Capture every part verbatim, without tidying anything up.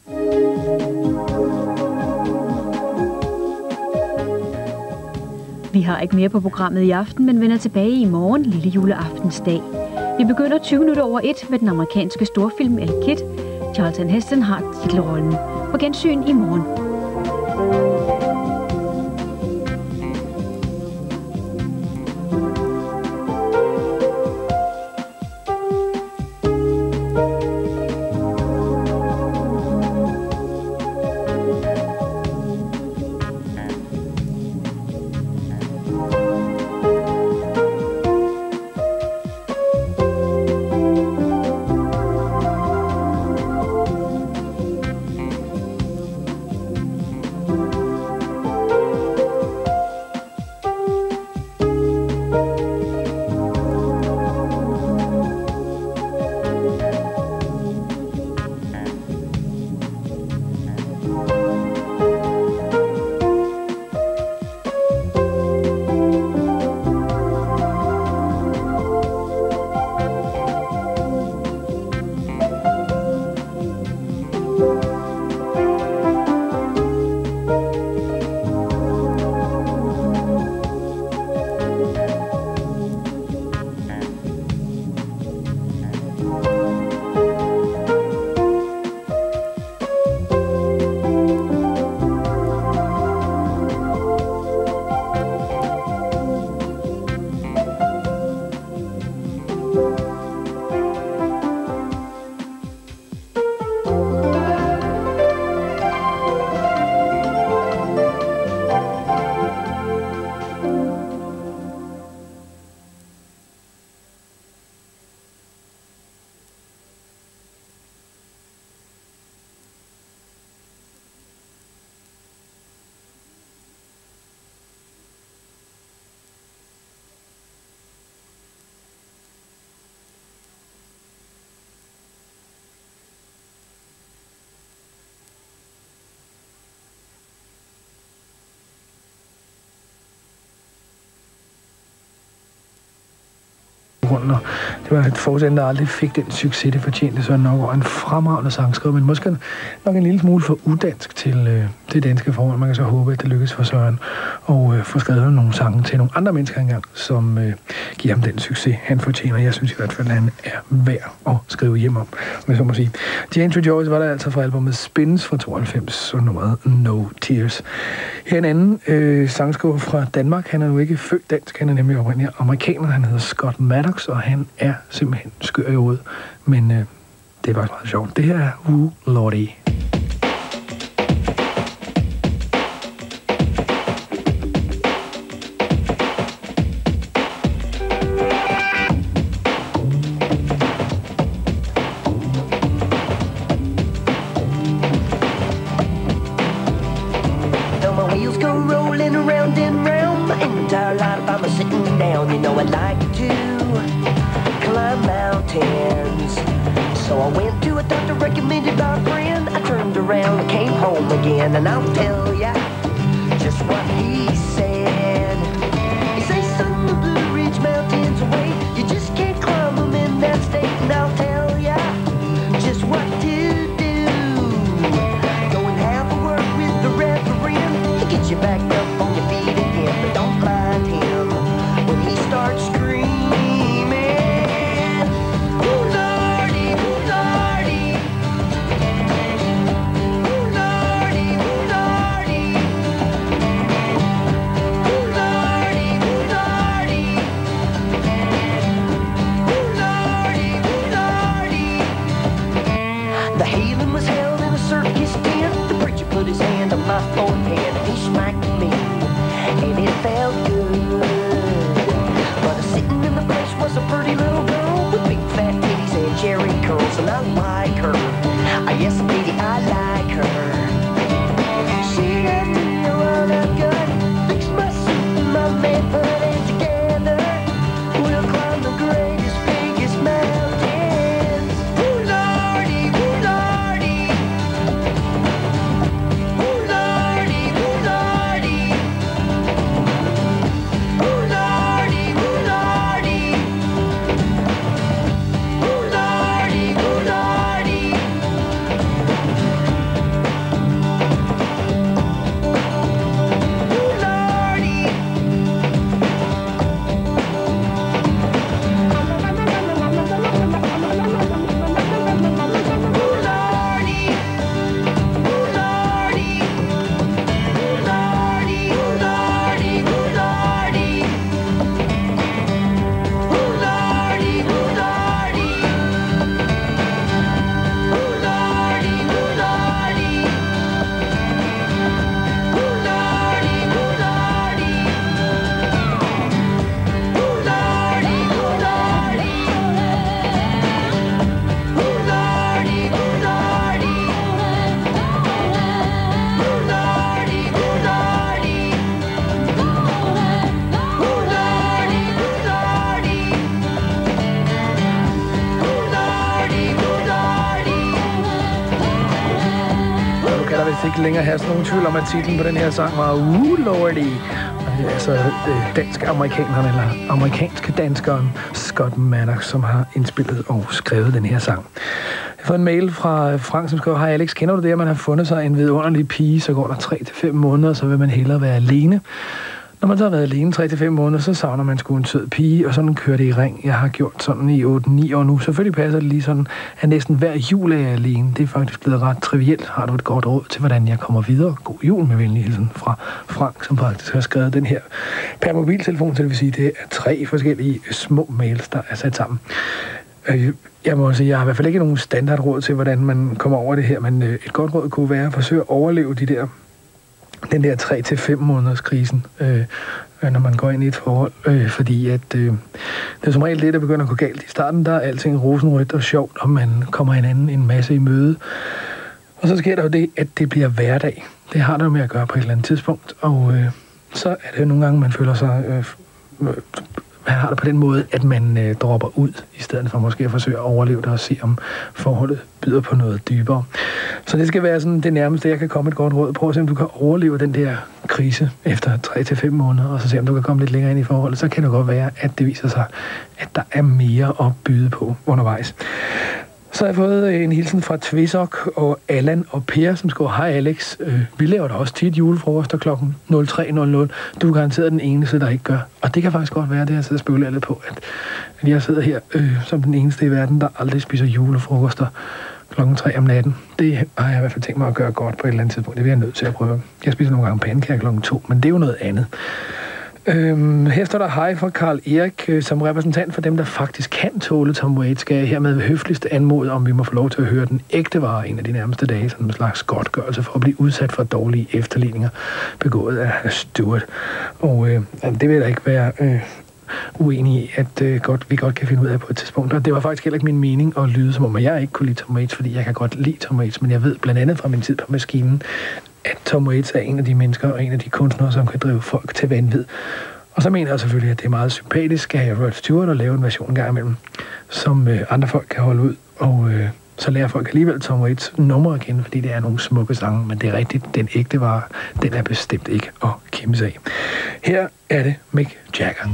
Vi har ikke mere på programmet i aften, men vender tilbage i morgen, lille juleaftensdag. Vi begynder tyve minutter over et med den amerikanske storfilm El Kid. Charlton Heston har titelrollen. På gensyn i morgen. Og det var et foretagende, der aldrig fik den succes, det fortjente Søren Nørgaard. En fremragende sangskriver, men måske nok en lille smule for udansk til øh, det danske forhold. Man kan så håbe, at det lykkes for Søren og øh, få skrevet nogle sange til nogle andre mennesker engang, som øh, giver ham den succes, han fortjener. Jeg synes i hvert fald, at han er værd at skrive hjem om, om så må sige. James Joyce var der altså fra albumet Spins fra tooghalvfems og nummeret No Tears. Her en anden øh, sangskriver fra Danmark. Han er jo ikke født dansk, han er nemlig oprindelig amerikaner. Han hedder Scott Maddox, og han er simpelthen skør i hovedet. Men øh, det er faktisk meget sjovt. Det her er Ooh Lordy. And I'll tell ya just what he said. He says, son, the Blue Ridge Mountains away, you just can't climb them in that state. And I'll tell ya just what to do. Go and have a word with the reverend. He gets you back up on your feet again, but don't mind him when he starts screaming. kan der vist ikke længere have sådan nogen tvivl om, at titlen på den her sang var Uh Lordy. Og det er altså øh, dansk-amerikaneren, eller amerikanske danskeren Scott Maddox, som har indspillet og skrevet den her sang. Jeg har fået en mail fra Frank, som skriver: Hej Alex, kender du det, at man har fundet sig en vidunderlig pige, så går der tre til fem måneder, så vil man hellere være alene. Når man så har været alene tre til fem måneder, så savner man sgu en sød pige, og sådan kører det i ring. Jeg har gjort sådan i otte ni år nu. Selvfølgelig passer det lige sådan, at næsten hver jul er jeg alene. Det er faktisk blevet ret trivielt. Har du et godt råd til, hvordan jeg kommer videre? God jul med venlig hilsen fra Frank, som faktisk har skrevet den her per mobiltelefon, så det vil sige, det er tre forskellige små mails, der er sat sammen. Jeg må sige, jeg har i hvert fald ikke nogen standardråd til, hvordan man kommer over det her, men et godt råd kunne være at forsøge at overleve de der den der tre til fem måneders krisen, øh, når man går ind i et forhold, øh, fordi at øh, det er som regel det, der begynder at gå galt. I starten der er alting rosenrødt og sjovt, og man kommer hinanden en masse i møde. Og så sker der jo det, at det bliver hverdag. Det har der jo med at gøre på et eller andet tidspunkt, og øh, så er det nogle gange, man føler sig... Øh, øh, man har det på den måde, at man øh, dropper ud, i stedet for måske at forsøge at overleve det og se, om forholdet byder på noget dybere. Så det skal være sådan det nærmeste, jeg kan komme et godt råd. Prøv at se, om du kan overleve den der krise efter tre til fem måneder, og så se, om du kan komme lidt længere ind i forholdet. Så kan det godt være, at det viser sig, at der er mere at byde på undervejs. Så har jeg fået en hilsen fra Tvisok og Allan og Per, som skriver: Hej Alex, øh, vi laver da også tit julefrokoster klokken nul tre nul nul. Du er garanteret den eneste, der ikke gør. Og det kan faktisk godt være, det jeg sidder og spekulerer lidt på, at, at jeg sidder her øh, som den eneste i verden, der aldrig spiser julefrokoster klokken tre om natten. Det har jeg i hvert fald tænkt mig at gøre godt på et eller andet tidspunkt. Det vil jeg nødt til at prøve. Jeg spiser nogle gange pandekager klokken to, men det er jo noget andet. Øhm, her står der hej fra Karl Erik, øh, som repræsentant for dem, der faktisk kan tåle Tom Waits, skal jeg hermed ved høfligste anmode, om vi må få lov til at høre den ægte vare en af de nærmeste dage, som en slags godtgørelse for at blive udsat for dårlige efterligninger begået af Stuart. Og øh, det vil da ikke være øh, uenig i, at øh, godt, vi godt kan finde ud af på et tidspunkt. Og det var faktisk heller ikke min mening at lyde, som om jeg ikke kunne lide Tom Waits, fordi jeg kan godt lide Tom Waits, men jeg ved blandt andet fra min tid på maskinen, at Tom Waits er en af de mennesker og en af de kunstnere, som kan drive folk til vanvid. Og så mener jeg selvfølgelig, at det er meget sympatisk at have Rod Stewart og lave en version en gang imellem, som øh, andre folk kan holde ud. Og øh, så lærer folk alligevel Tom Waits numre at kende, fordi det er nogle smukke sange. Men det er rigtigt, den ægte var, den er bestemt ikke at kæmpe af. Her er det Mick Jagger.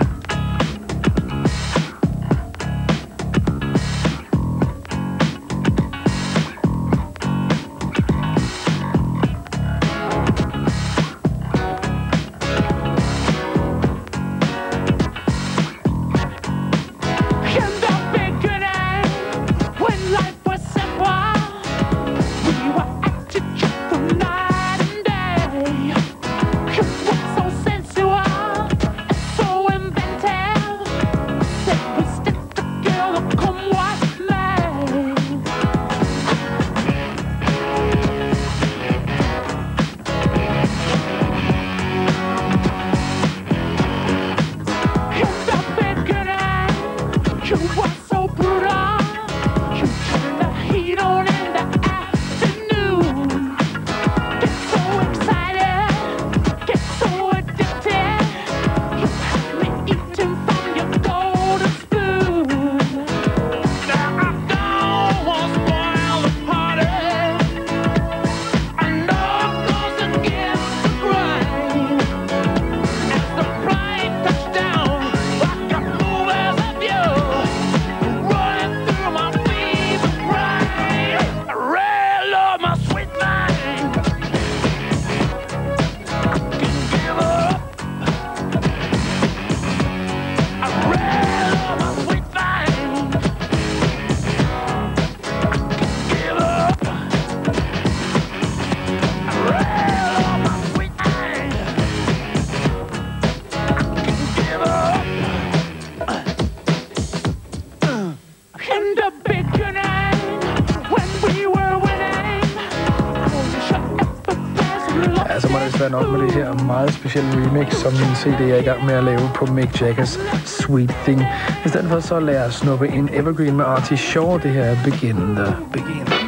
Nok med det her meget specielle remix, som min C D er i gang med at lave på Mick Jaggers Sweet Thing. I stedet for så lad os snuppe en evergreen med Artie Shaw. Det her er Begin the Begin.